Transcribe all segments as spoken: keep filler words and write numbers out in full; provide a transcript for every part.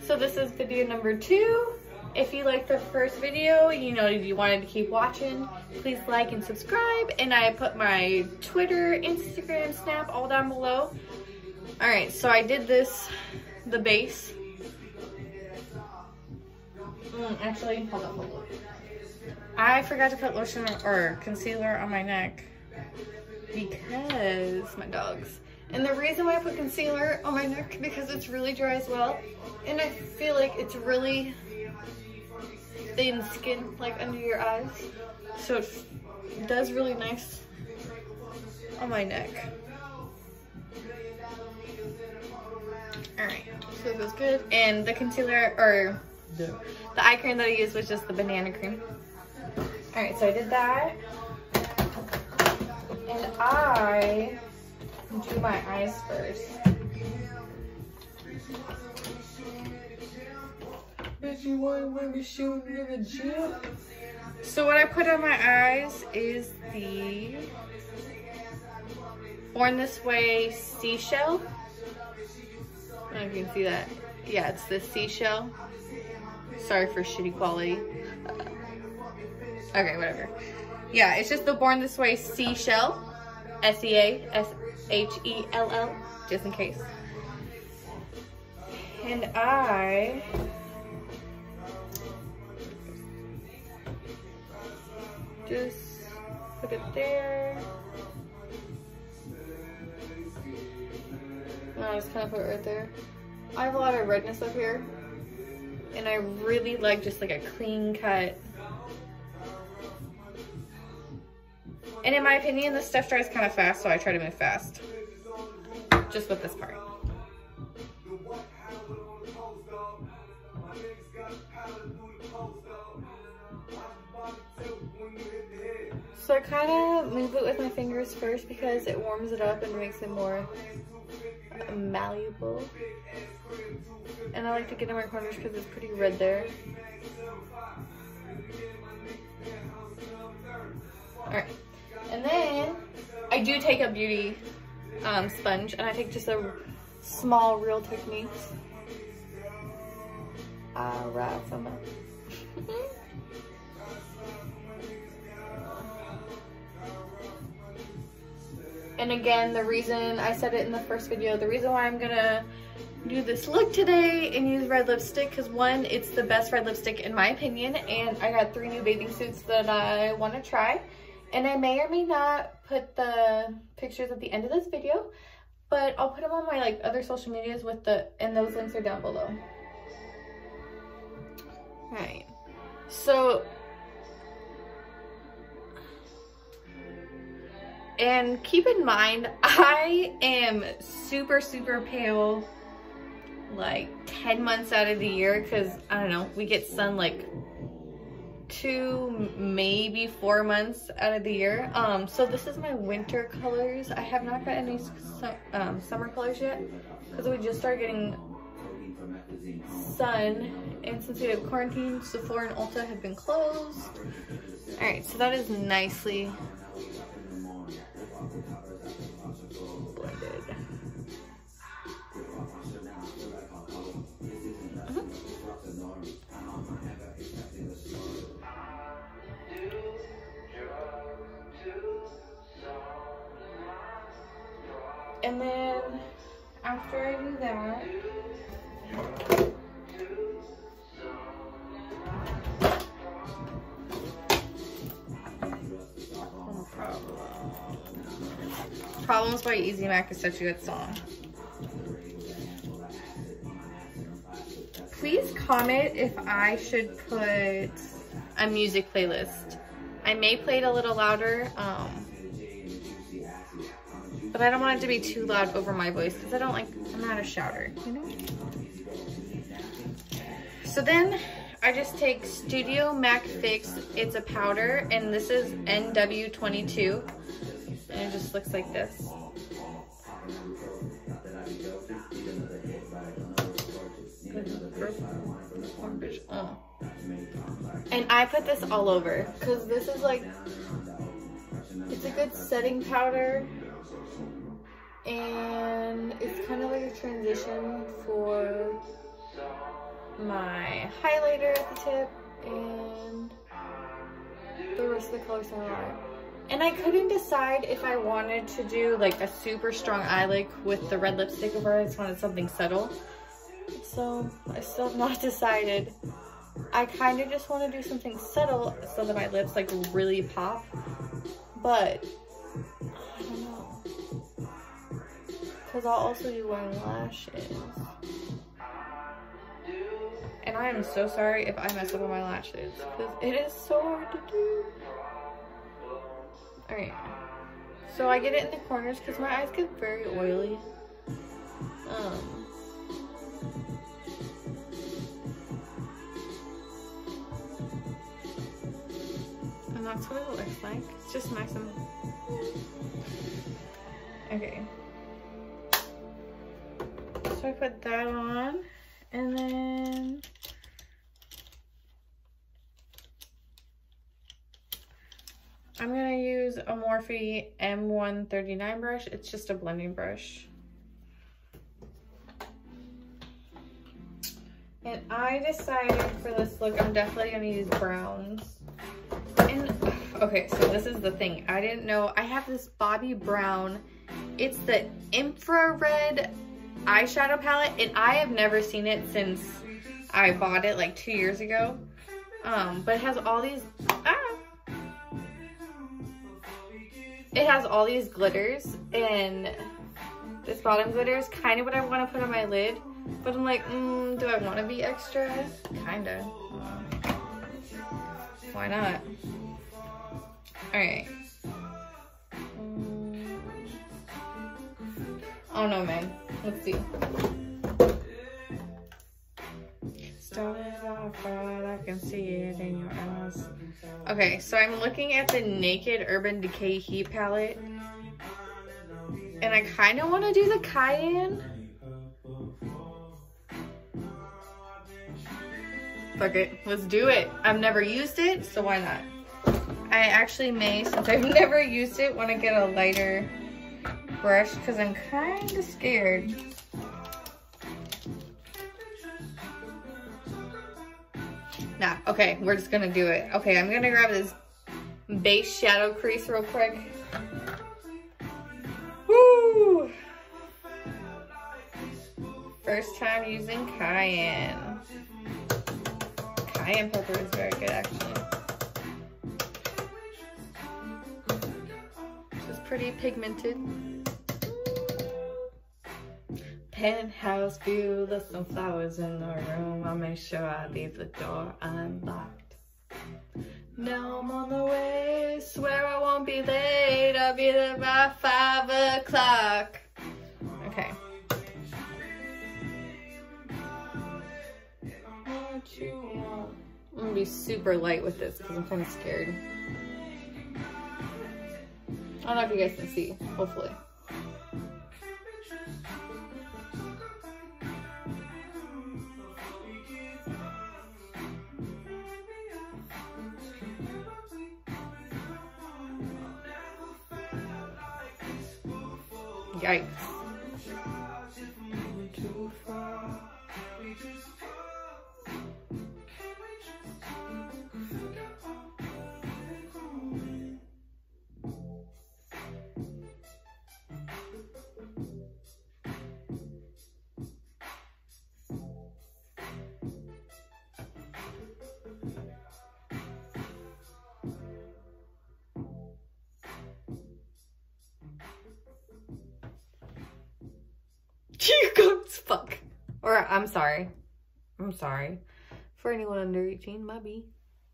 So this is video number two. If you liked the first video, you know, if you wanted to keep watching, please like and subscribe. And I put my Twitter, Instagram, Snap all down below. All right, so I did this, the base. Mm, actually, hold on, hold on. I forgot to put lotion or concealer on my neck because my dogs. And the reason why I put concealer on my neck because it's really dry as well. And I feel like it's really thin skin like under your eyes. So it does really nice on my neck. Alright, so it feels good. And the concealer, or the, the eye cream that I used was just the banana cream. Alright, so I did that. And I do my eyes first. So what I put on my eyes is the Born This Way Seashell. I don't know if you can see that. Yeah, it's the seashell. Sorry for shitty quality. Uh, okay, whatever. Yeah, it's just the Born This Way Seashell. S E A S H E L L, just in case. And I just put it there. And I just kind of put it right there. I have a lot of redness up here, and I really like just like a clean cut. And in my opinion, this stuff dries kind of fast, so I try to move fast. Just with this part. So I kind of move it with my fingers first because it warms it up and makes it more malleable. And I like to get in my corners because it's pretty red there. Alright. And then I do take a beauty um, sponge, and I take just a small Real Techniques. Alright, from And again, the reason I said it in the first video, the reason why I'm gonna do this look today and use red lipstick, because one, it's the best red lipstick in my opinion, and I got three new bathing suits that I want to try. And I may or may not put the pictures at the end of this video, but I'll put them on my like other social medias with the, and those links are down below. Alright, so, and keep in mind, I am super, super pale like ten months out of the year because, I don't know, we get sun like two, maybe four months out of the year. Um, so this is my winter colors. I have not got any su um, summer colors yet because we just started getting sun, and since we have quarantine, Sephora and Ulta have been closed. All right, so that is nicely blended. Uh-huh. And then after I do that, no problem. Problems by Easy Mac is such a good song. Please comment if I should put a music playlist. I may play it a little louder, um, but I don't want it to be too loud over my voice because I don't like, I'm not a shouter, you know? So then I just take Studio Mac Fix. It's a powder, and this is N W twenty-two, and it just looks like this. Oh. And I put this all over because this is like, it's a good setting powder, and it's kind of like a transition for my highlighter at the tip, and the rest of the colors are alright. And I couldn't decide if I wanted to do like a super strong eye look with the red lipstick or I just wanted something subtle. So I still have not decided. I kind of just want to do something subtle so that my lips like really pop. But I don't know. Because I'll also be wearing lashes. And I am so sorry if I mess up on my lashes. Because it is so hard to do. Alright, so I get it in the corners because my eyes get very oily. Um, and that's what it looks like. It's just nice and... Okay. So I put that on, and then... I'm gonna use a Morphe M one thirty-nine brush. It's just a blending brush. And I decided for this look, I'm definitely gonna use browns. And, okay, so this is the thing. I didn't know, I have this Bobbi Brown. It's the infrared eyeshadow palette, and I have never seen it since I bought it like two years ago. Um, but it has all these, ah, it has all these glitters, and this bottom glitter is kind of what I want to put on my lid, but I'm like, mm, do I want to be extra? Kinda. Why not? Alright. Mm. Oh no, man. Let's see. Started off right, I can see it in your eyes. Okay, so I'm looking at the Naked Urban Decay Heat Palette. And I kind of want to do the Cayenne. Fuck it, let's do it. I've never used it, so why not? I actually may, since I've never used it, want to get a lighter brush because I'm kind of scared. Nah, okay, we're just gonna do it. Okay, I'm gonna grab this base shadow crease real quick. Woo! First time using Cayenne. Cayenne pepper is very good, actually. This is pretty pigmented. Penthouse view, there's some flowers in the room. I'll make sure I leave the door unlocked. Now I'm on the way, swear I won't be late. I'll be there by five o'clock. Okay. What you want? I'm gonna be super light with this because I'm kind of scared. I don't know if you guys can see, hopefully. Yikes. You guys, fuck. Or, I'm sorry. I'm sorry. For anyone under eighteen, my B.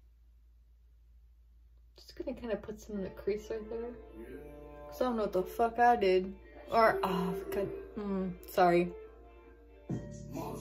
Just gonna kind of put some in the crease right there. Because I don't know what the fuck I did. Or, oh, God. Mm, sorry. You know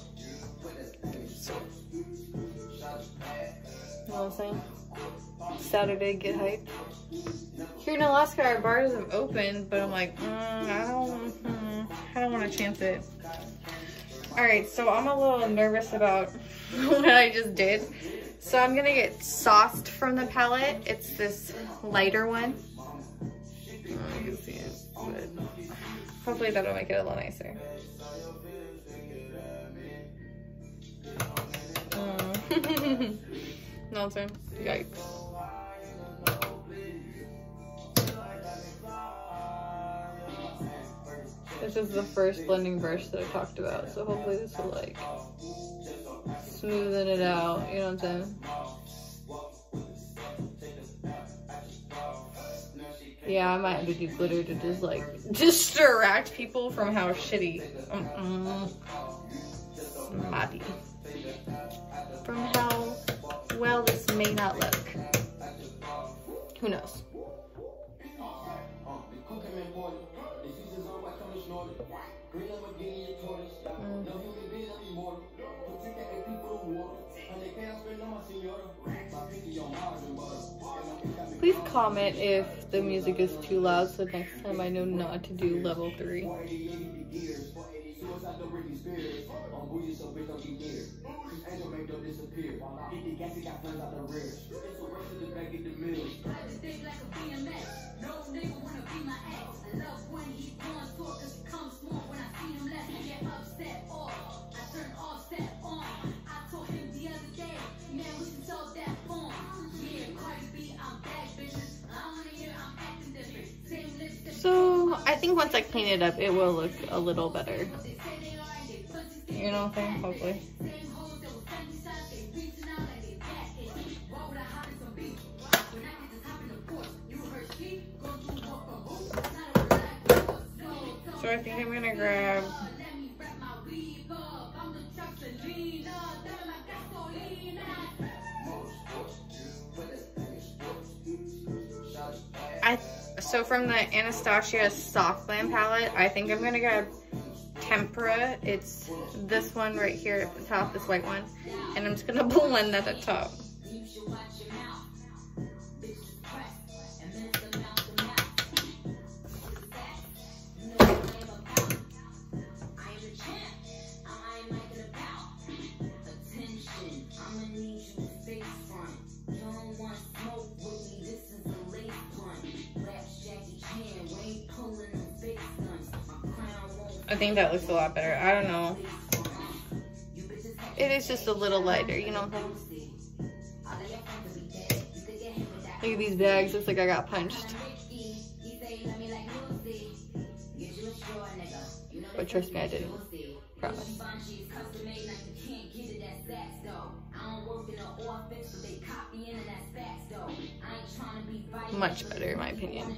what I'm saying? Saturday, get hyped. Here in Alaska, our bars have opened, but I'm like, mm, I don't, mm, I don't want to chance it. All right, so I'm a little nervous about what I just did. So I'm gonna get Sauced from the palette. It's this lighter one. Oh, you can see it, but hopefully that'll make it a little nicer. know what I'm saying? Yikes. This is the first blending brush that I talked about, so hopefully this will like smoothen it out, you know what I'm saying? Yeah, I might have to do glitter to just like distract people from how shitty, mm-mm, smarty, from how well this may not look. Who knows? Mm. Please comment if the music is too loud so next time I know not to do level three. So I think once I clean it up, it will look a little better. You know what I'm saying? Hopefully. So I think I'm gonna grab I so from the Anastasia Soft Glam palette, I think I'm gonna grab Tempera. It's this one right here at the top, this white one, and I'm just gonna blend that at the top. I think that looks a lot better. I don't know. It is just a little lighter, you know what I'm saying? Look at these bags. Looks like I got punched. But trust me, I didn't. Promise. Much better in my opinion.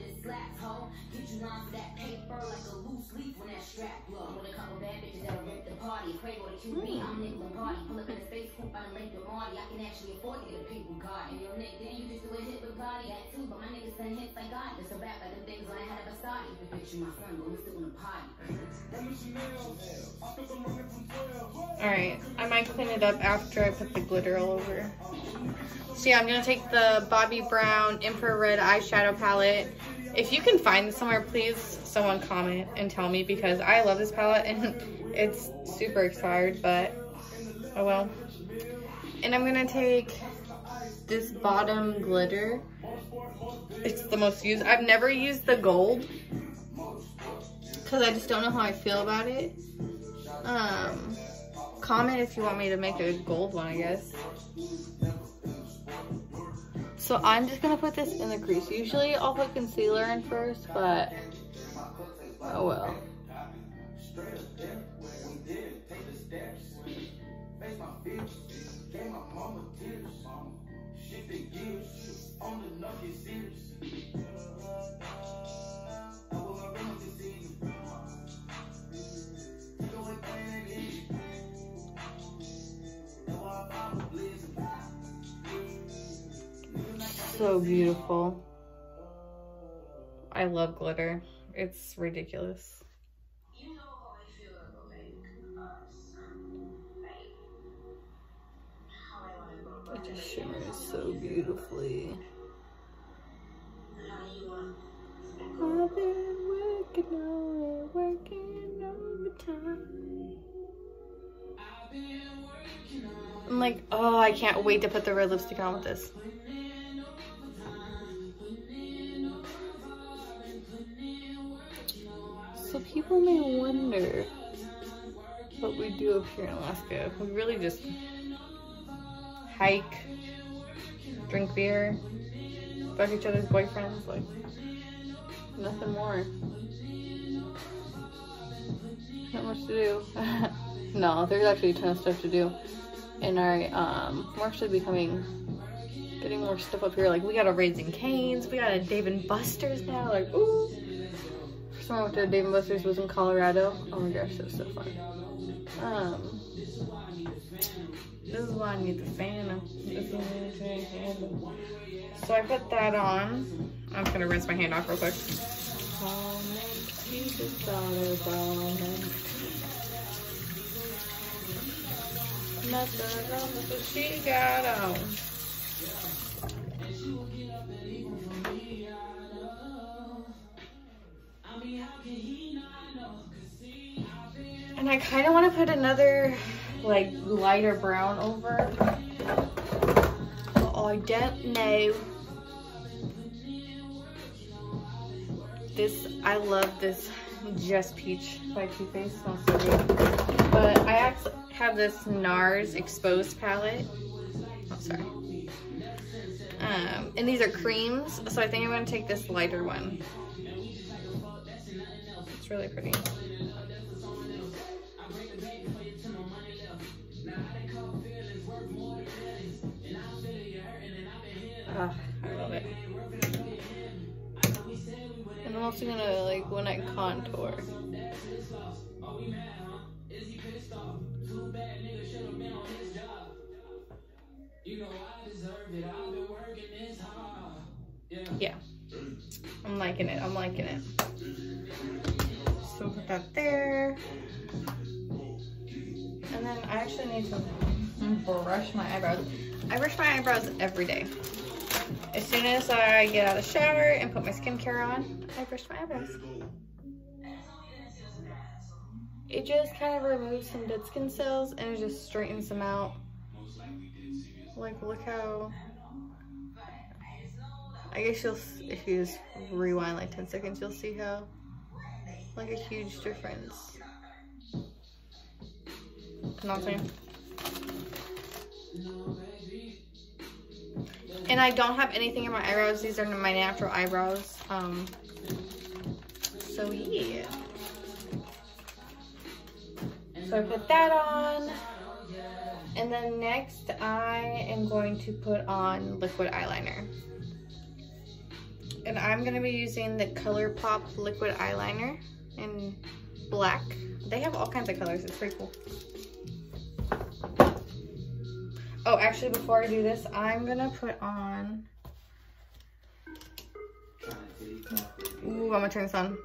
Alright, I might clean it up after I put the glitter all over. So yeah, I'm gonna take the Bobbi Brown Infrared eyeshadow palette. If you can find this somewhere, please someone comment and tell me, because I love this palette and it's super expired, but oh well. And I'm gonna take this bottom glitter. It's the most used. I've never used the gold because I just don't know how I feel about it. Um, comment if you want me to make a gold one, I guess. So I'm just gonna put this in the crease. Usually I'll put concealer in first, but oh well. So beautiful. I love glitter. It's ridiculous. You know how I feel about like us. Like how I want to go. It just shimmers so beautifully. I've been working on it, working overtime. I'm like, oh, I can't wait to put the red lipstick on with this. So people may wonder what we do up here in Alaska. We really just hike, drink beer, fuck each other's boyfriends, like nothing more. Not much to do. No, there's actually a ton of stuff to do. And our, um, we're actually becoming, getting more stuff up here. Like, we got a Raising Cane's, we got a Dave and Buster's now, like, ooh. First time I went to a Dave and Buster's was in Colorado. Oh my gosh, that was so fun. Um, this is why I need the fan. So I put that on. I'm just gonna rinse my hand off real quick. She got on. And I kind of want to put another like lighter brown over. Oh, I don't know. This, I love this Just Peach by Too Faced. Smells so good. But I actually have this NARS Exposed palette. Oh, sorry. Um, and these are creams, so I think I'm going to take this lighter one. It's really pretty. Oh, I love it. And I'm also gonna, like, when I contour. Yeah. I'm liking it, I'm liking it. So put that there. And then I actually need to brush my eyebrows. I brush my eyebrows every day. As soon as I get out of the shower and put my skincare on, I brush my eyebrows. It just kind of removes some dead skin cells and it just straightens them out. Like, look how, I guess you'll, if you just rewind like ten seconds, you'll see how, like, a huge difference. You know what I'm saying? And I don't have anything in my eyebrows. These are my natural eyebrows. Um, so yeah. So I put that on. And then next I am going to put on liquid eyeliner. And I'm going to be using the ColourPop liquid eyeliner in black. They have all kinds of colors. It's pretty cool. Oh, actually, before I do this, I'm gonna put on. Ooh, I'm gonna turn this on.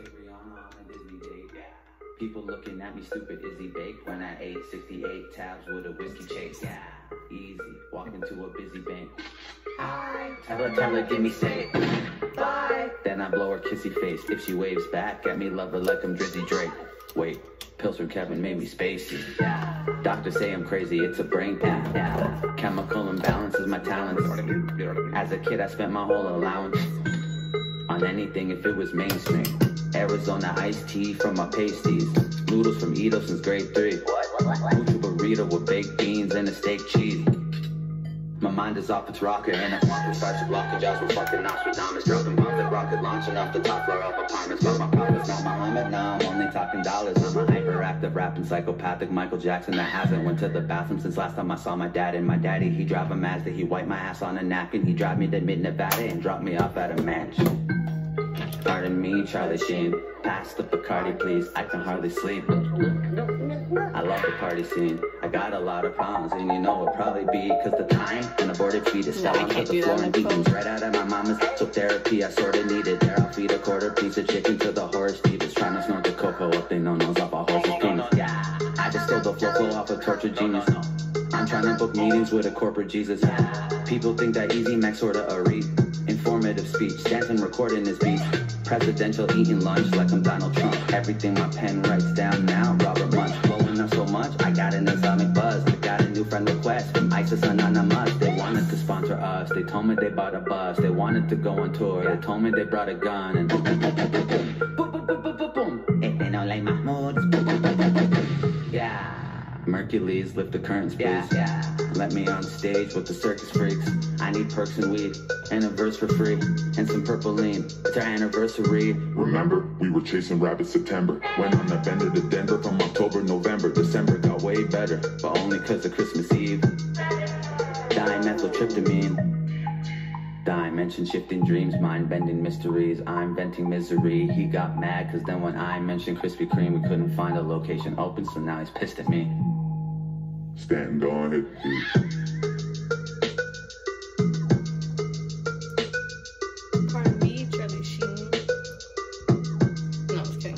People looking at me stupid, Izzy baked when I ate sixty-eight tabs with a whiskey chase. Yeah, easy. Walk into a busy bank. Hi. Tell her, tell her, give me say it. Bye. Then I blow her kissy face. If she waves back at me, love her like I'm Drizzy Drake. Wait. Pills from Kevin made me spacey. Yeah. Doctors say I'm crazy, it's a brain pain. Yeah. Chemical imbalance is my talent. As a kid, I spent my whole allowance on anything if it was mainstream. Arizona iced tea from my pasties. Noodles from Edo since grade three. Mucho burrito with baked beans and a steak cheese. My mind is off its rocker and a marker starts to block the jobs with fucking Nostradamus. Dropping bombs like rocket launching off the top floor of apartments. But my profits not Muhammad, now I'm only talking dollars. I'm a hyperactive, rapping, psychopathic Michael Jackson that hasn't went to the bathroom since last time I saw my dad. And my daddy, he drive a Mazda, he wipe my ass on a napkin. He drive me to mid-Nevada and drop me off at a mansion. Pardon me, Charlie Sheen. Pass the Bacardi, please. I can hardly sleep. I love the party scene. I got a lot of problems, and you know it'll probably be because the time and aborted fetus fell onto the floor and beacons right out of my mama's. So therapy I sorta needed. There I'll feed a quarter piece of chicken to the horse teethers, trying to snort the cocoa up they no nose off a horse's penis. Yeah, I just stole the flow flow off a tortured genius. I'm trying to book meetings with a corporate Jesus. People think that Easy Mac sorta a read. Informative speech, dancing, recording his beats. Presidential eating lunch like I'm Donald Trump. Everything my pen writes down now, Robert Munch. Blowing up so much, I got an Islamic buzz. I got a new friend request from ISIS Anonymous. They wanted to sponsor us. They told me they bought a bus. They wanted to go on tour. They told me they brought a gun and boom, boom, boom, boom, boom, boom, boom, boom, boom, boom, boom. If they don't like Mahmoud, boom, boom, boom, boom, boom. Yeah. Mercules, lift the curtains, please. Yeah, yeah. Let me on stage with the circus freaks. I need perks and weed, and a verse for free, and some purple lean. It's our anniversary. Remember, we were chasing rabbits September. Went on a bender to Denver from October, November. December got way better, but only cause of Christmas Eve. Dimethyltryptamine. Dimension shifting dreams, mind bending mysteries. I'm venting misery. He got mad cause then when I mentioned Krispy Kreme, we couldn't find a location open, so now he's pissed at me. Stand on it, dude. Pardon me, Charlie Sheen. No, I'm just kidding.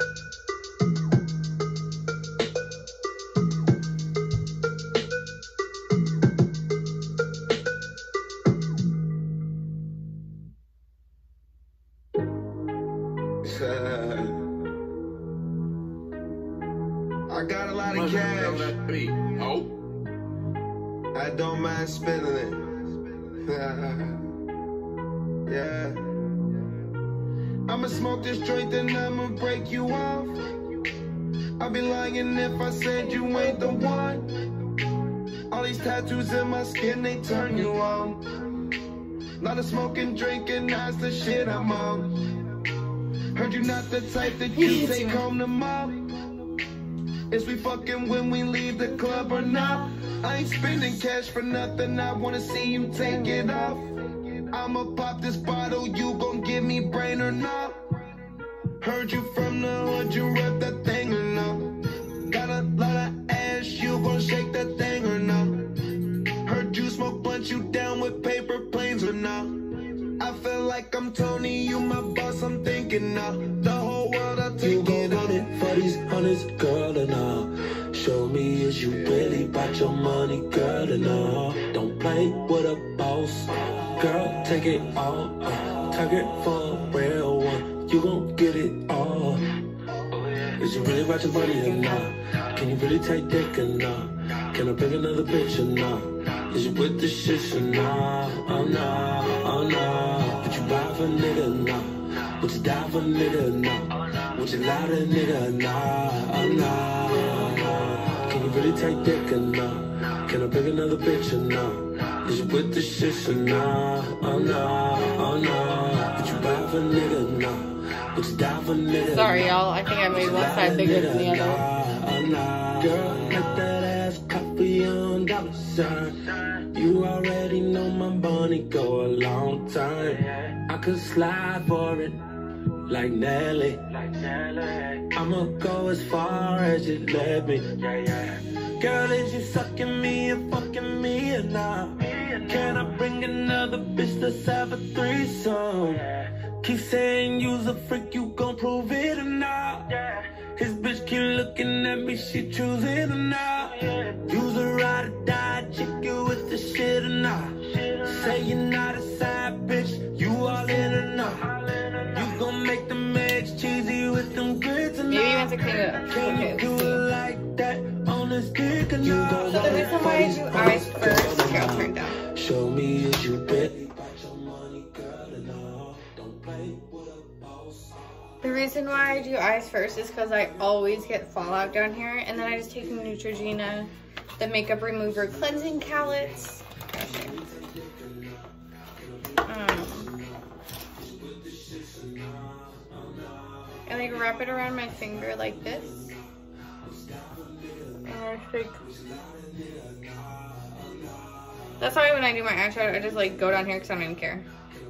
I got a lot of cash. Oh. I don't mind spending it. Yeah. I'ma smoke this joint, then I'ma break you off. I'd be lying if I said you ain't the one. All these tattoos in my skin, they turn you on. Lot of smoking, drinking, that's the shit I'm on. Heard you not the type that you take home to mom. Is we fucking when we leave the club or not? I ain't spending cash for nothing, I wanna see you take it off. I'ma pop this bottle, you gon' give me brain or not? Heard you from the hood, you rep that thing or not? Got a lot of ass, you gon' shake that thing or not? Heard you smoke blunt, you down with paper planes or not? I feel like I'm Tony, you my boss, I'm thinking now. The whole world, I'll take you it gon' run it for these hundreds, girl, and all. Show me is you really about your money, girl, and all. Don't play with a boss, girl, take it all. Uh, target for a real one, you gon' get it all. Is you really about your money or not? Can you really take dick or not? Can I bring another bitch or not? Is you with the shit or not? Oh no, oh no. Would you buy for a nigga or not? Would you die for a nigga or not? Would you lie to a nigga or not? Oh no. Can you really take dick or not? Can I bring another bitch or not? Is you with the shit or not? Oh no, oh no. Would you buy for a nigga or not? Would you die for a nigga? Sorry, y'all. I think I made one side bigger than the other. Oh no. Girl, make that ass coffee on dollar sign. You already know my money go a long time. I could slide for it like Nelly. I'ma go as far as you let me. Girl, is you sucking me and fucking me or not? Can I bring another bitch? Let's have a threesome. Keep saying you's a freak, you gon' prove it or not? His bitch keep looking at me, she choosing or not? You's a ride or die chick, you with the shit or not? Say you're not a side bitch, you all in or not? You gon' make them eggs cheesy with them grits or not? Maybe you want to clean it up. Can Okay, you do it like that on this dick or not? so the reason why I do eyes first, here, I'll turn down. Show me is you really about your money, girl, and all. Don't play with a boss. The reason why I do eyes first is because I always get fallout down here, and then I just take Neutrogena, the makeup remover cleansing palettes. Um, and I wrap it around my finger like this. And I think that's why when I do my eyeshadow, I just like go down here because I don't even care.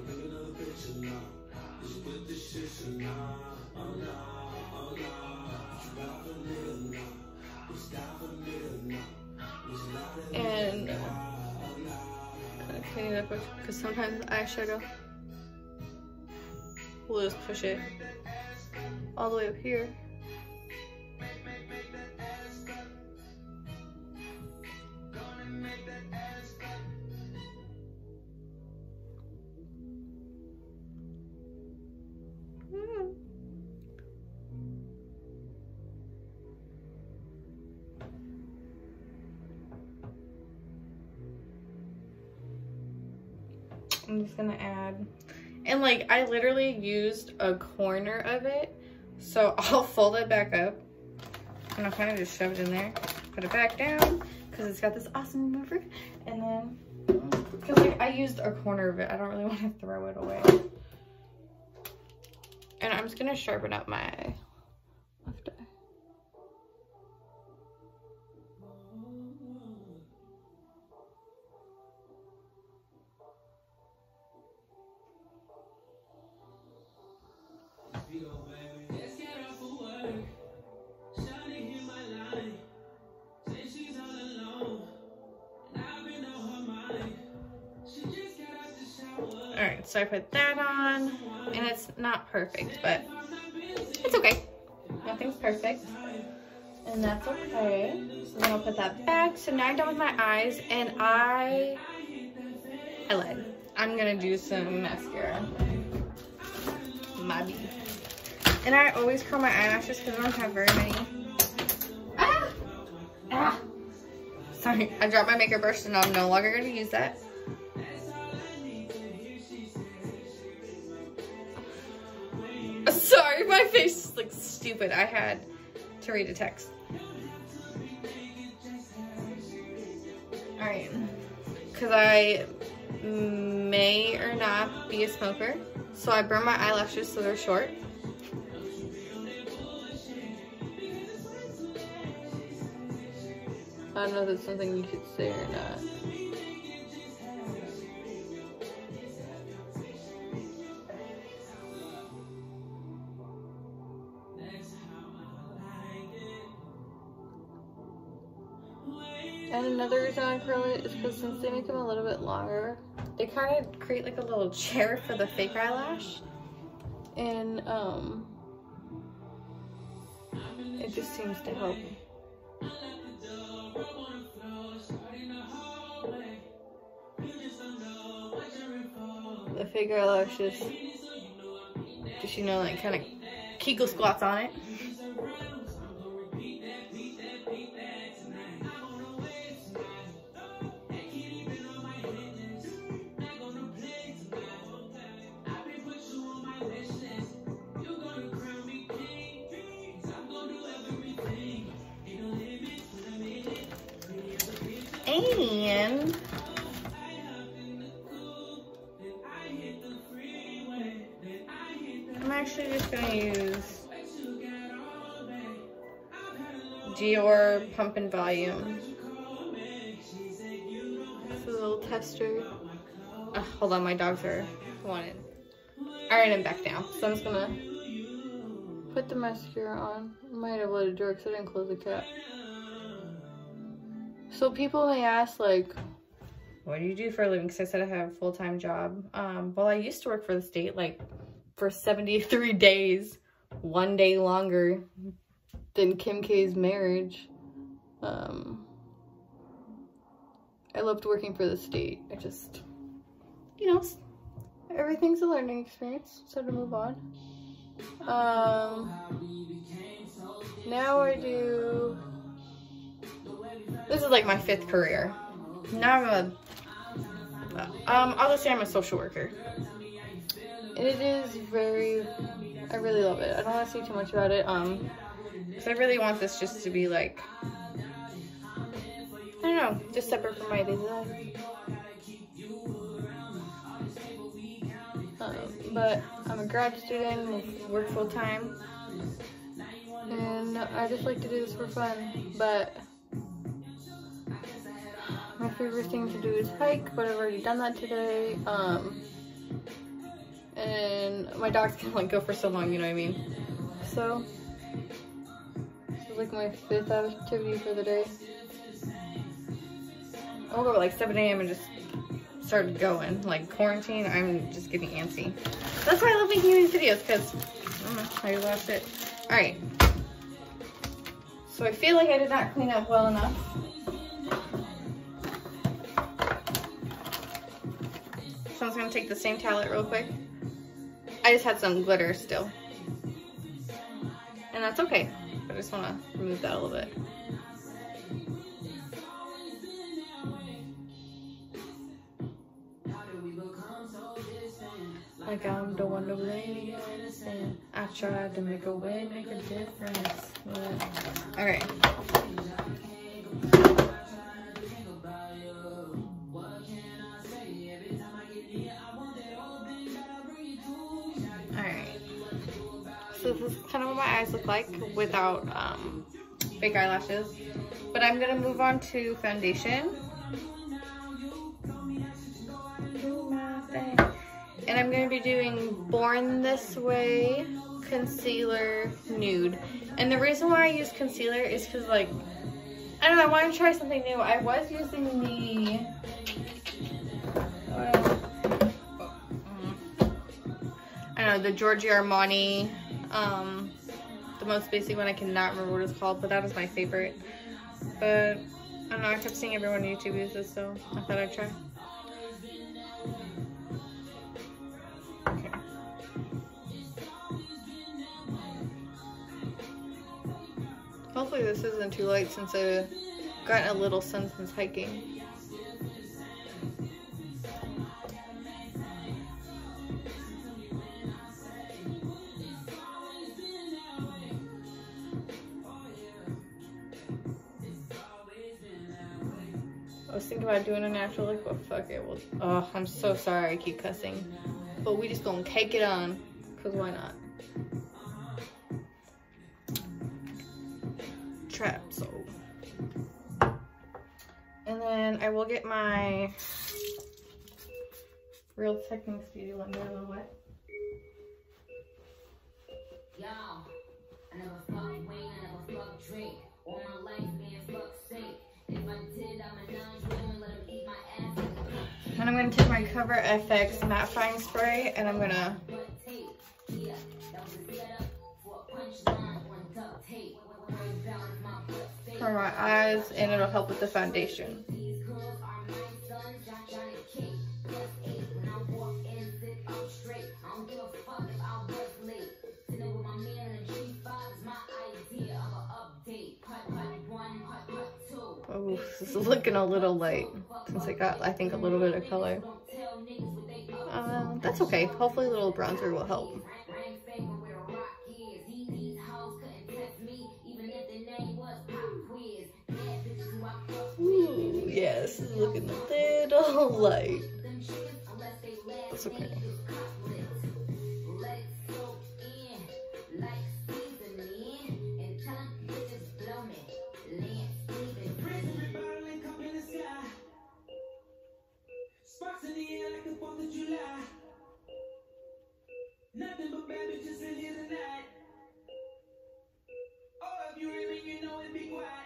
And kind of clean it up because sometimes eyeshadow will just push it all the way up here. I'm just gonna add, and like I literally used a corner of it, so I'll fold it back up and I'll kind of just shove it in there, put it back down, because it's got this awesome remover. And then, because like I used a corner of it, I don't really want to throw it away. And I'm just gonna sharpen up my left eye. Alright, so I put that on, and it's not perfect, but it's okay. Nothing's perfect, and that's okay. So then I'll put that back. So now I'm done with my eyes, and I, I lied. I'm gonna do some mascara. My B. And I always curl my eyelashes because I don't have very many. Ah! Ah! Sorry, I dropped my makeup brush, and I'm no longer gonna use that. Sorry, my face looks stupid. I had to read a text. Alright. Because I may or not be a smoker. So I burn my eyelashes so they're short. I don't know if that's something you should say or not. And another reason I curl it is because since they make them a little bit longer, they kind of create like a little chair for the fake eyelash. And um, it just seems to help. The fake eyelashes, just, you know, like kind of Kegel squats on it. And I'm actually just gonna use G R Pump and Volume. It's a little tester. Oh, hold on, my dogs are wanted. Alright, I'm back now. So I'm just gonna put the mascara on. I might have let it dry because I didn't close the cap. So people may ask, like, what do you do for a living? Because I said I have a full-time job. Um, well, I used to work for the state, like, for seventy-three days, one day longer than Kim K's marriage. Um, I loved working for the state. I just, you know, everything's a learning experience, so to move on. Um, now I do... This is like my fifth career. Now I'm a, um, I'll just say I'm a social worker. And it is very, I really love it. I don't want to say too much about it, um, because I really want this just to be like, I don't know, just separate from my daily life. Um, but I'm a grad student, work full time, and I just like to do this for fun, but my favorite thing to do is hike, but I've already done that today. Um, and my dogs can like go for so long, you know what I mean? So, this is like my fifth activity for the day. I woke up at like seven A M and just started going. Like quarantine, I'm just getting antsy. That's why I love making these videos, because I don't know how you watch it. Alright. So I feel like I did not clean up well enough. So I'm just gonna take the same towelette real quick. I just had some glitter still. And that's okay. I just wanna remove that a little bit. Like I'm the one to really understand. I tried to make a way, make a difference. Yeah. Alright. eyes look like without um, fake eyelashes. But I'm gonna move on to foundation. And I'm gonna be doing Born This Way Concealer Nude. And the reason why I use concealer is because, like, I don't know, I want to try something new. I was using the, uh, I don't know, the Giorgio Armani, um, the most basic one. I cannot remember what it's called, but that was my favorite. But I don't know, I kept seeing everyone on YouTube use this, so I thought I'd try. Okay. Hopefully this isn't too light since I've gotten a little sun since hiking. I was thinking about doing a natural look, but fuck it. Well, oh, I'm so sorry I keep cussing. But we just gonna take it on, cause why not? Trap, so. And then I will get my Real Techniques Beauty Blender a little wet. Yo, I never fucked Wayne, I never fucked Drake. All my life, man, fuck's sake. If I did, I'm a non-dreamer, let him eat my ass. And I'm gonna take my Cover F X mattifying spray and I'm gonna for my eyes, and it'll help with the foundation. Oh, this is looking a little light since I got, I think, a little bit of color. Uh, that's okay. Hopefully a little bronzer will help. Ooh, yes, this is looking a little light. That's okay. Nothing but bad bitches in here tonight. Oh, if you really, you know it, be quiet.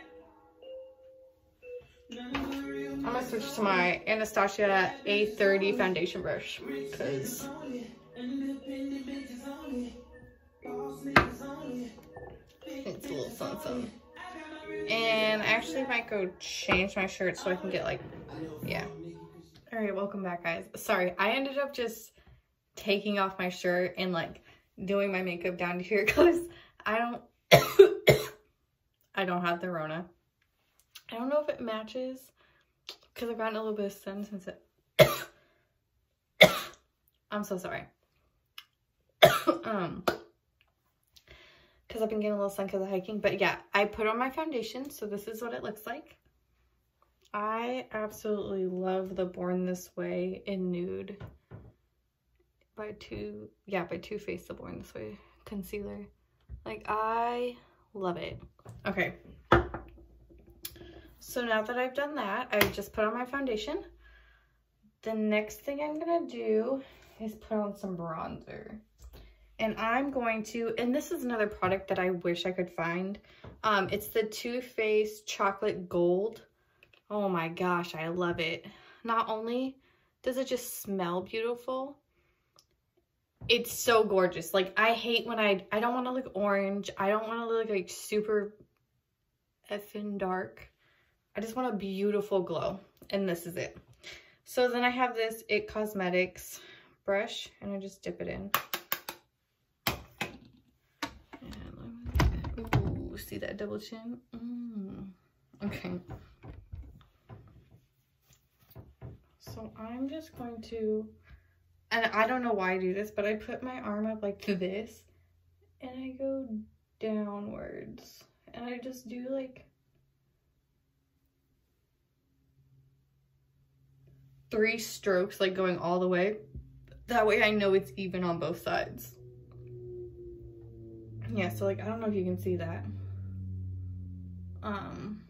I'm gonna switch to my Anastasia A thirty foundation brush because it's a little sun sun. And I actually might go change my shirt so I can get like, yeah. All right, welcome back, guys. Sorry, I ended up just taking off my shirt and like doing my makeup down to here because I don't I don't have the Rona. I don't know if it matches because I've gotten a little bit of sun since it I'm so sorry. um because I've been getting a little sun because of hiking. But yeah, I put on my foundation, so this is what it looks like. I absolutely love the Born This Way in Nude by two yeah by Too Faced, the Born This Way concealer. Like, I love it. Okay, so now that I've done that, I've just put on my foundation. The next thing I'm gonna do is put on some bronzer, and I'm going to, and this is another product that I wish I could find. Um it's the Too Faced Chocolate Gold. Oh my gosh, I love it. Not only does it just smell beautiful, it's so gorgeous. Like, I hate when I, I don't want to look orange. I don't want to look like super effing dark. I just want a beautiful glow. And this is it. So then I have this It Cosmetics brush and I just dip it in. And ooh, see that double chin? Mm. Okay. So I'm just going to, and I don't know why I do this, but I put my arm up like this and I go downwards and I just do like three strokes, like going all the way. That way I know it's even on both sides. Yeah, so like, I don't know if you can see that. Um,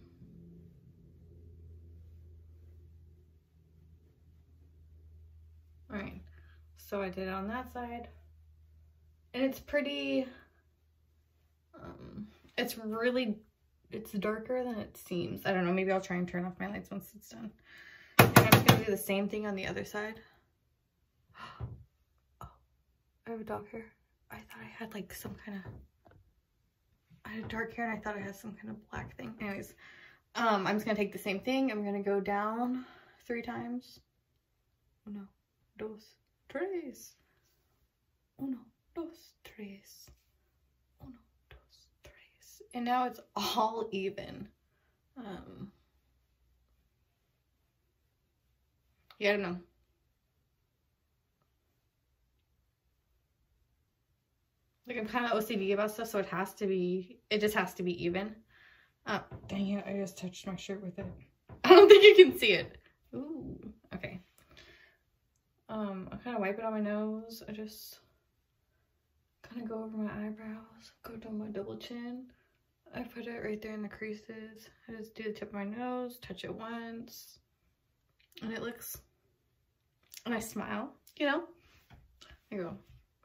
all right, so I did it on that side. And it's pretty, um, it's really, it's darker than it seems. I don't know, maybe I'll try and turn off my lights once it's done. And I'm just gonna do the same thing on the other side. Oh, I have a dog hair. I thought I had like some kind of, I had dark hair and I thought I had some kind of black thing. Anyways, um, I'm just gonna take the same thing. I'm gonna go down three times. Uno, dos, tres. Uno, dos, tres. Uno, dos, tres. And now it's all even. Um, yeah, I don't know. Like, I'm kind of O C D about stuff, so it has to be, it just has to be even. Oh, dang it, I just touched my shirt with it. I don't think you can see it. Ooh, okay. Um, I kind of wipe it on my nose. I just kind of go over my eyebrows, go down my double chin. I put it right there in the creases. I just do the tip of my nose, touch it once, and it looks, and I smile, you know? There you go.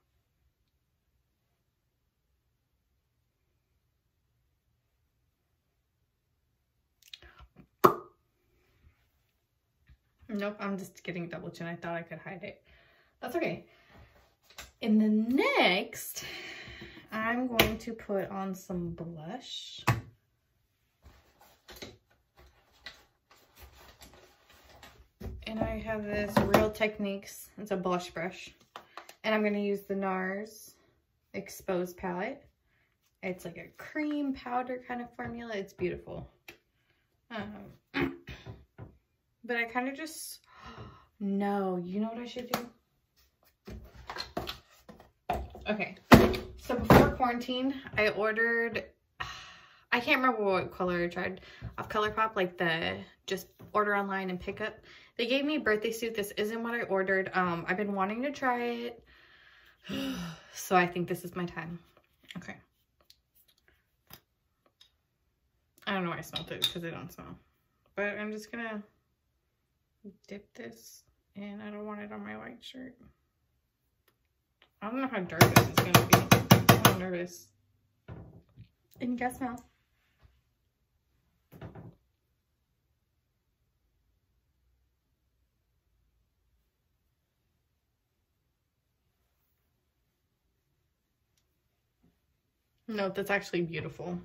Nope, I'm just getting double chin. I thought I could hide it. That's okay. And then next, I'm going to put on some blush. And I have this Real Techniques. It's a blush brush. And I'm going to use the NARS Exposed palette. It's like a cream powder kind of formula. It's beautiful. Um, but I kind of just, no, you know what I should do? Okay, so before quarantine, I ordered, I can't remember what color I tried off ColourPop, like the just order online and pick up. They gave me a birthday suit. This isn't what I ordered. Um, I've been wanting to try it, so I think this is my time. Okay. I don't know why I smelled it, because I don't smell. But I'm just gonna dip this, and I don't want it on my white shirt. I don't know how dark this is gonna be. I'm nervous. And guess now. No, that's actually beautiful.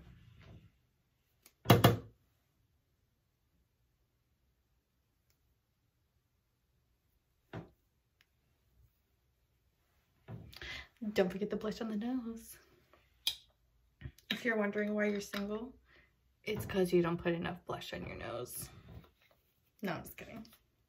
Don't forget the blush on the nose. If you're wondering why you're single, it's because you don't put enough blush on your nose. No, I'm just kidding.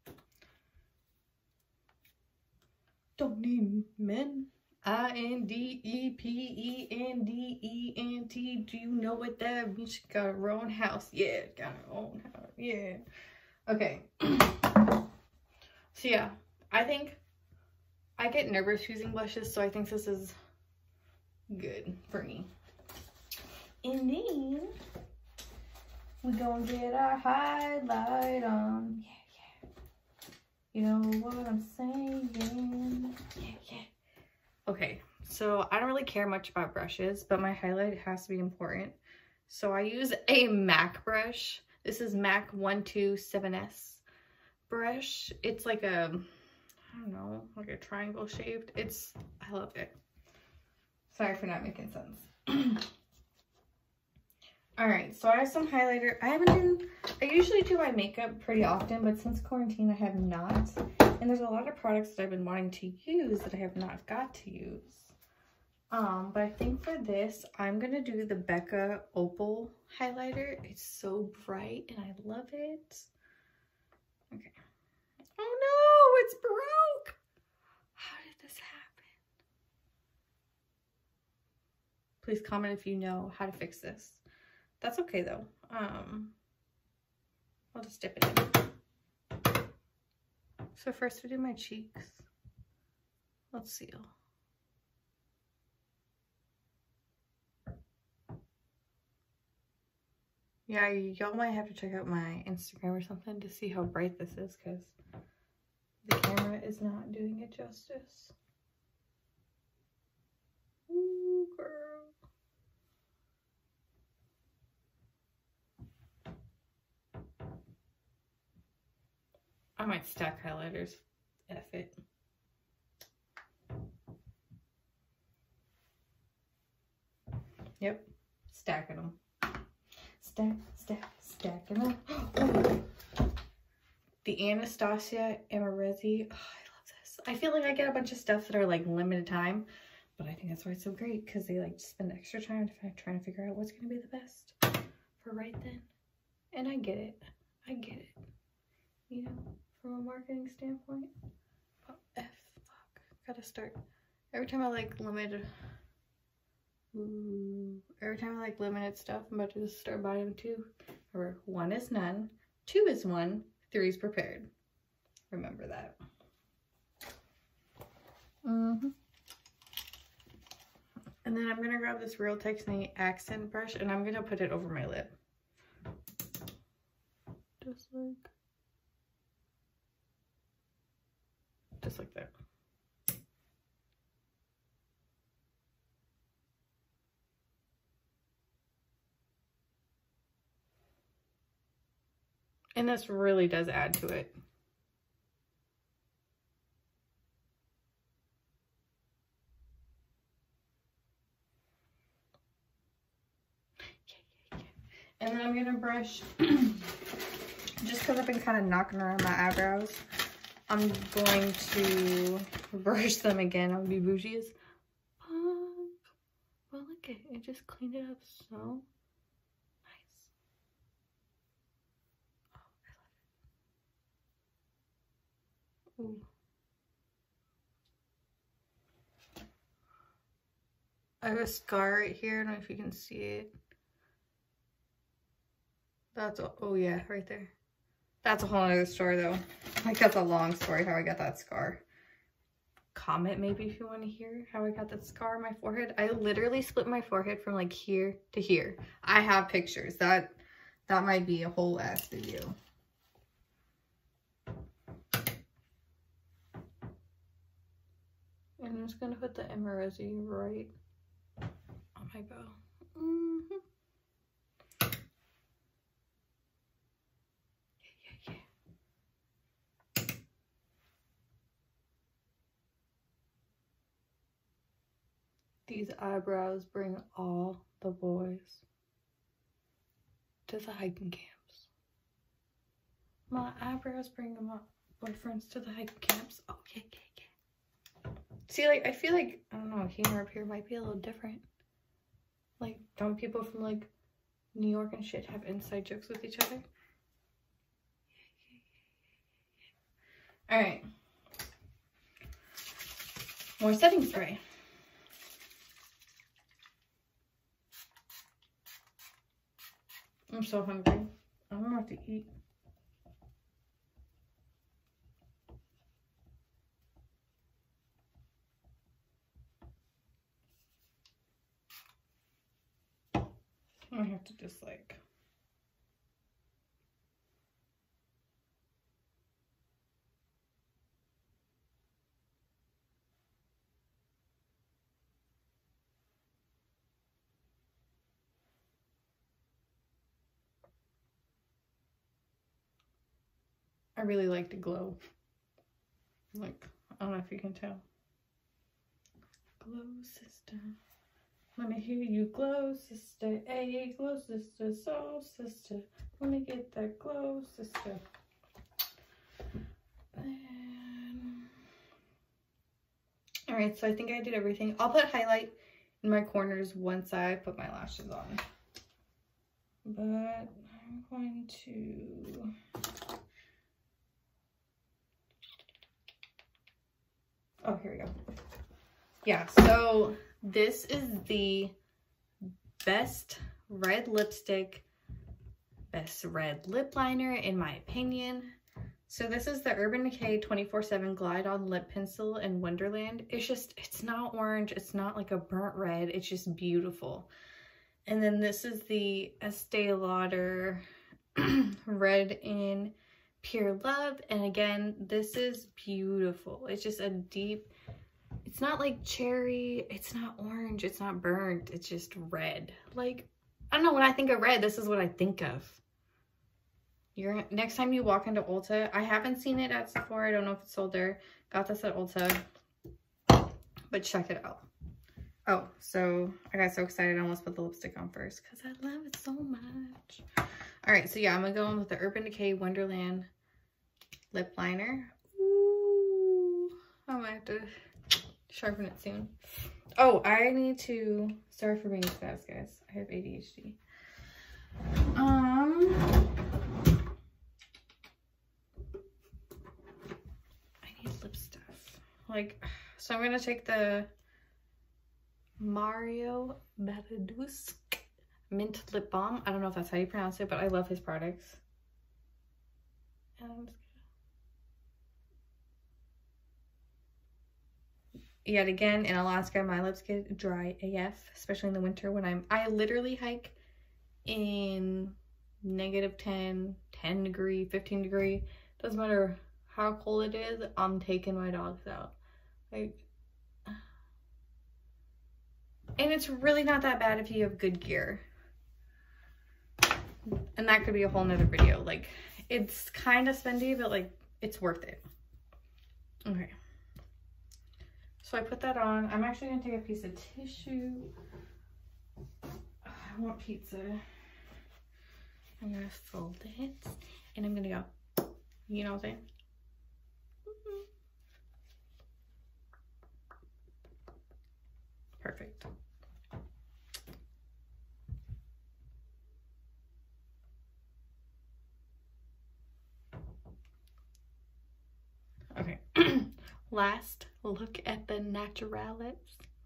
Don't need men. I N D E P E N D E N T. Do you know what that means? She got her own house. Yeah, got her own house. Yeah. Okay. So yeah, I think I get nervous using blushes, so I think this is good for me. And then we gonna get our highlight on. Yeah, yeah. You know what I'm saying? Yeah, yeah. Okay, so I don't really care much about brushes, but my highlight has to be important. So I use a MAC brush. This is MAC one two seven S brush. It's like a, I don't know, like a triangle shaped. It's, I love it. Sorry for not making sense. All right, so I have some highlighter. I haven't been, I usually do my makeup pretty often, but since quarantine, I have not. And there's a lot of products that I've been wanting to use that I have not got to use. Um, but I think for this, I'm gonna do the Becca Opal highlighter. It's so bright and I love it. Okay. Oh no, it's broke. How did this happen? Please comment if you know how to fix this. That's okay though. Um, I'll just dip it in. So first I do my cheeks. Let's seal. Yeah, y'all might have to check out my Instagram or something to see how bright this is, because the camera is not doing it justice. Ooh, girl. I might stack highlighters. F it. Yep, stacking them. Stack, stack, stacking them. Oh. The Anastasia Amarezzi. Oh, I love this. I feel like I get a bunch of stuff that are like limited time, but I think that's why it's so great, because they like spend extra time to trying to figure out what's going to be the best for right then. And I get it. I get it. You know, from a marketing standpoint. Oh, F, fuck. Gotta start. Every time I like limited. Ooh, every time I like limited stuff, I'm about to just start buying them too. Remember, one is none, two is one, three is prepared. Remember that. Mm-hmm. And then I'm gonna grab this Real Technique accent brush and I'm gonna put it over my lip. Just like, just like that. And this really does add to it. And then I'm gonna brush, just because I've been kind of knocking around my eyebrows, I'm going to brush them again. I'll be bougie as fuck. Well, look at it. It just cleaned it up so. Ooh. I have a scar right here. I don't know if you can see it. That's a, oh yeah, right there. That's a whole other story though. Like, that's a long story how I got that scar. Comment maybe if you want to hear how I got that scar on my forehead. I literally split my forehead from like here to here. I have pictures. That that might be a whole ass video. And I'm just gonna put the Amarezzi right on my bow. Mm-hmm. Yeah, yeah, yeah. These eyebrows bring all the boys to the hiking camps. My eyebrows bring my boyfriends to the hiking camps. Oh, yeah, yeah, yeah. See, like, I feel like, I don't know, humor up here might be a little different. Like, don't people from, like, New York and shit have inside jokes with each other? Alright. More setting spray. I'm so hungry. I don't know what to eat. I have to just like I really like to glow. Like, I don't know if you can tell. Glow, sister. Let me hear you glow, sister. Hey, glow, sister. So, sister. Let me get that glow, sister. And... Alright, so I think I did everything. I'll put highlight in my corners once I put my lashes on. But I'm going to... Oh, here we go. Yeah, so this is the best red lipstick, best red lip liner in my opinion. So this is the Urban Decay twenty-four seven Glide On Lip Pencil in Wonderland. It's just, it's not orange. It's not like a burnt red. It's just beautiful. And then this is the Estee Lauder Red in Pure Love. And again, this is beautiful. It's just a deep, it's not like cherry, it's not orange, it's not burnt, it's just red. Like, I don't know, when I think of red, this is what I think of. You're next time you walk into Ulta, I haven't seen it at Sephora, I don't know if it's sold there. Got this at Ulta, but check it out. Oh, so I got so excited I almost put the lipstick on first because I love it so much. All right, so yeah, I'm gonna go in with the Urban Decay Wonderland lip liner. Ooh, I might have to sharpen it soon. Oh, I need to, sorry for being fast, guys. I have A D H D. Um, I need lip stuff. Like, so I'm gonna take the Mario Badescu Mint Lip Balm. I don't know if that's how you pronounce it, but I love his products. And I'm just gonna... Yet again, in Alaska, my lips get dry A F, especially in the winter when I'm, I literally hike in negative ten, ten degree, fifteen degree. Doesn't matter how cold it is, I'm taking my dogs out. Like, and it's really not that bad if you have good gear. And that could be a whole nother video. Like, it's kind of spendy, but like, it's worth it. Okay. So I put that on. I'm actually gonna take a piece of tissue. I want pizza. I'm gonna fold it and I'm gonna go, you know what I'm saying? Perfect. Okay. Last look at the Naturalips.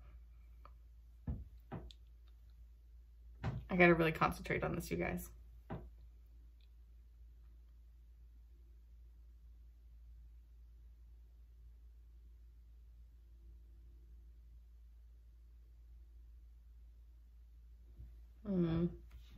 I gotta really concentrate on this, you guys. Mm.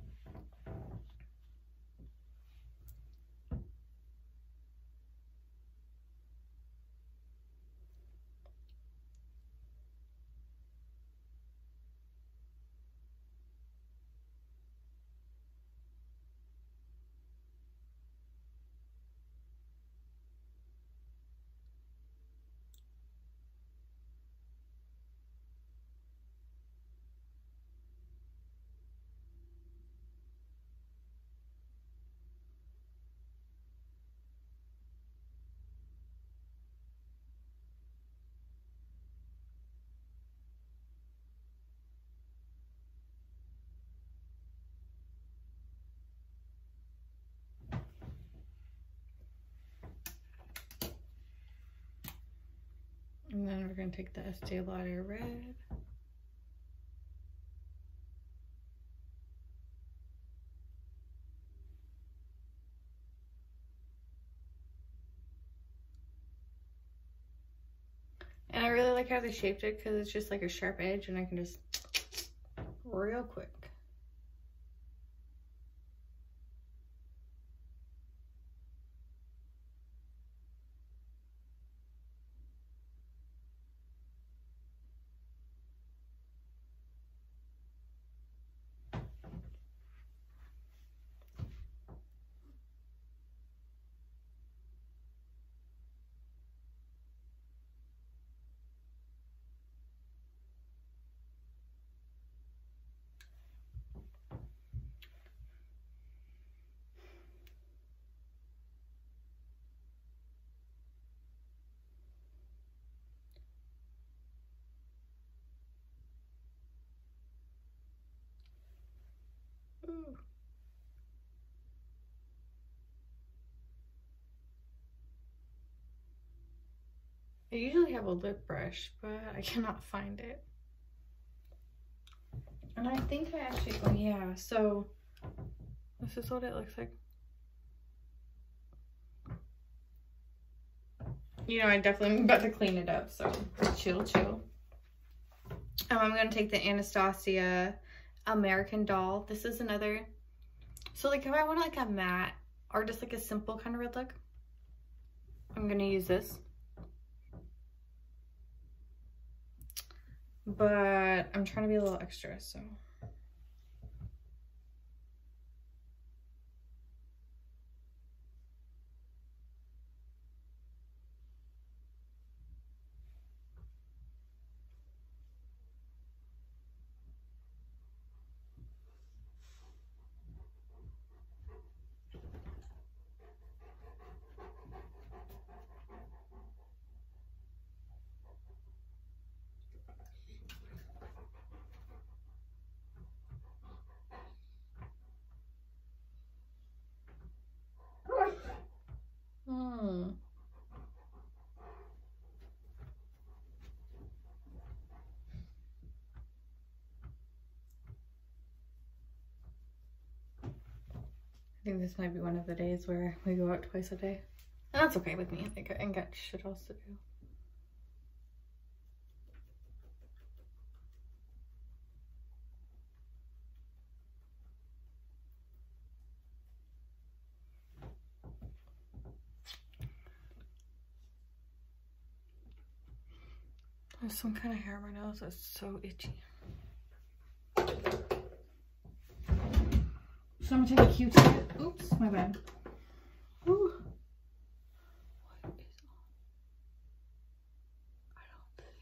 And then we're going to take the Estee Lauder Red. And I really like how they shaped it because it's just like a sharp edge and I can just real quick. Ooh. I usually have a lip brush, but I cannot find it. And I think I actually, oh yeah, so this is what it looks like. You know, I definitely am about to clean it up, so chill, chill. Um, I'm gonna take the Anastasia American Doll. This is another, so like if I want like a matte or just like a simple kind of red look, I'm gonna use this. But I'm trying to be a little extra, so. Hmm. I think this might be one of the days where we go out twice a day. And that's okay with me. I think I ain't got shit else to do. There's some kind of hair on my nose that's so itchy. So I'm gonna take a Q-tip. Oops, my bad. Ooh. What is on? I don't see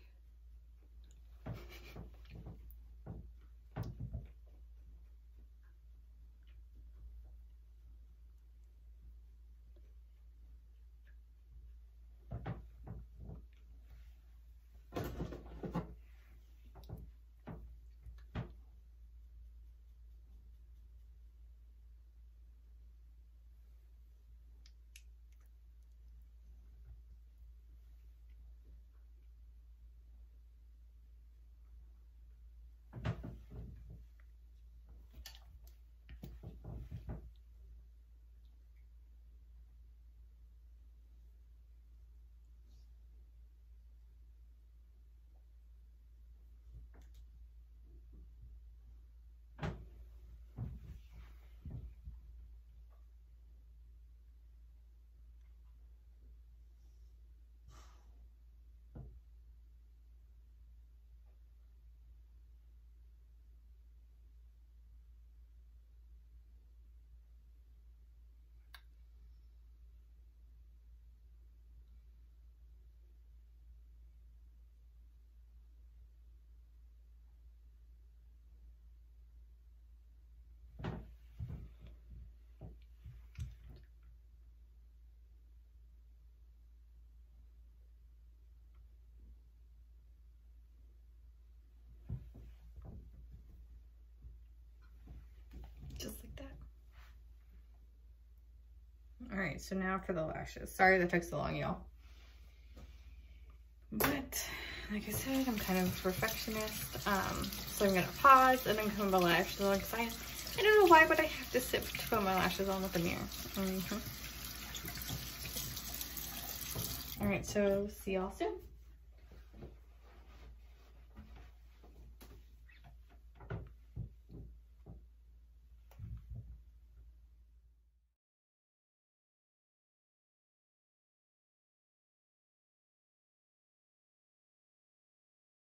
just like that. All right, so now for the lashes. Sorry that took so long, y'all. But like I said, I'm kind of a perfectionist. Um, so I'm gonna pause and then come my lashes on because I, I don't know why, but I have to sit to put my lashes on with the mirror. Mm-hmm. All right, so see y'all soon.